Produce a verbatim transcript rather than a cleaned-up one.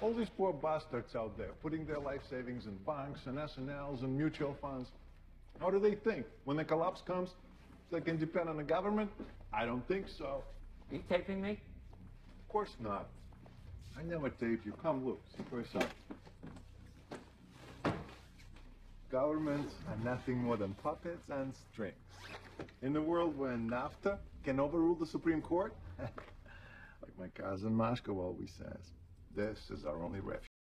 All these poor bastards out there putting their life savings in banks and S N Ls and mutual funds. How do they think? When the collapse comes, they can depend on the government? I don't think so. Are you taping me? Of course not. I never taped you. Come look, see for yourself. Governments are nothing more than puppets and strings. In a world where NAFTA can overrule the Supreme Court, like my cousin Mashko always says, this is our only refuge.